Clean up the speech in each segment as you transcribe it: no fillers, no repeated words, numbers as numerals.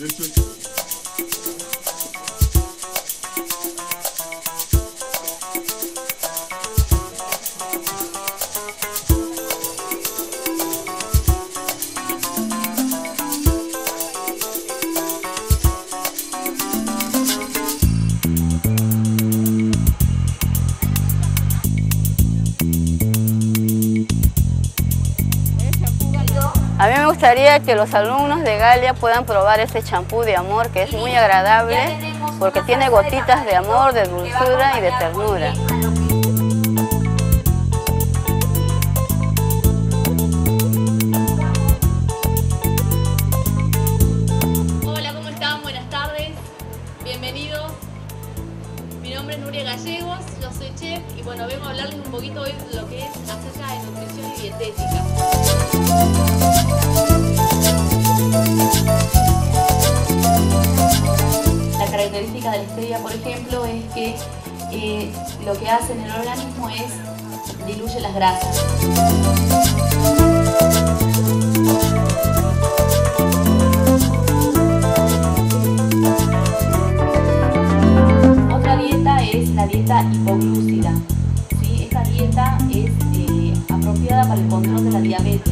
A mí me gustaría que los alumnos de Galia puedan probar este champú de amor, que es muy agradable porque tiene gotitas de amor, de dulzura y de ternura. Hola, ¿cómo están? Buenas tardes, bienvenidos. Mi nombre es Nuria Gallegos, yo soy chef y bueno, vengo a hablarles un poquito hoy de lo que es acerca de nutrición y dietética. La característica de la stevia, por ejemplo, es que lo que hace en el organismo es diluye las grasas. Otra dieta es la dieta hipoglúcida. ¿Sí? Esta dieta es apropiada para el control de la diabetes.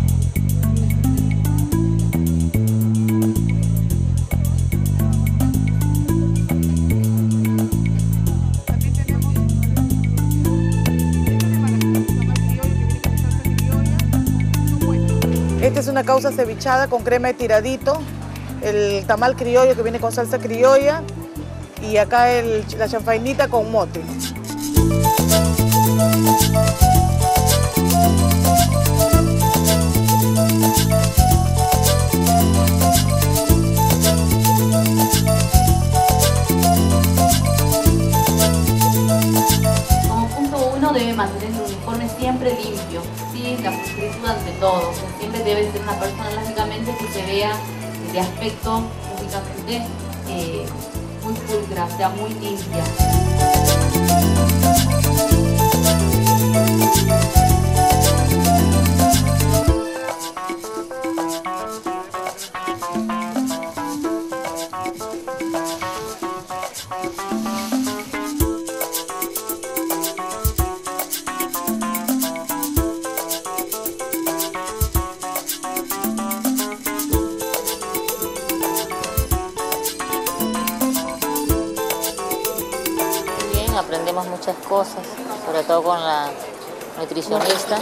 Esta es una causa cevichada con crema de tiradito, el tamal criollo que viene con salsa criolla y acá la chanfainita con mote. Como punto 1 debe mantener el uniforme siempre limpio, ¿sí? La pulcritud ante todo, o sea, siempre debe ser una persona lógicamente que se vea de aspecto lógicamente muy pulcra, o sea, muy limpia. Aprendemos muchas cosas, sobre todo con la nutricionista.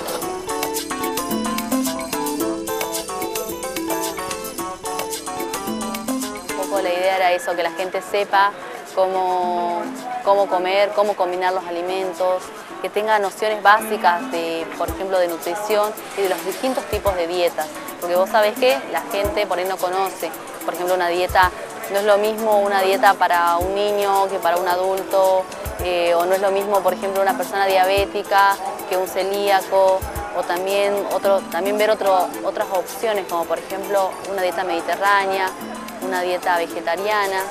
Un poco la idea era eso, que la gente sepa cómo comer, cómo combinar los alimentos, que tenga nociones básicas de, por ejemplo, de nutrición y de los distintos tipos de dietas. Porque vos sabés que la gente por ahí no conoce, por ejemplo, una dieta, no es lo mismo una dieta para un niño que para un adulto, o no es lo mismo, por ejemplo, una persona diabética que un celíaco, o también ver otras opciones, como por ejemplo una dieta mediterránea, una dieta vegetariana.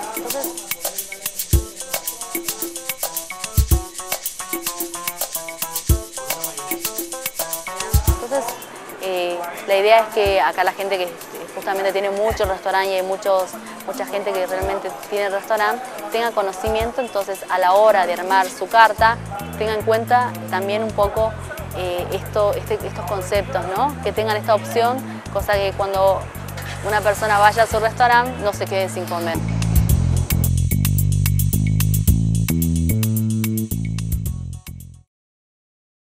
Entonces la idea es que acá la gente que justamente tiene muchos restaurantes y hay mucha gente que realmente tiene restaurante, tenga conocimiento, entonces a la hora de armar su carta, tenga en cuenta también un poco estos conceptos, ¿no? Que tengan esta opción, cosa que cuando una persona vaya a su restaurante no se quede sin comer.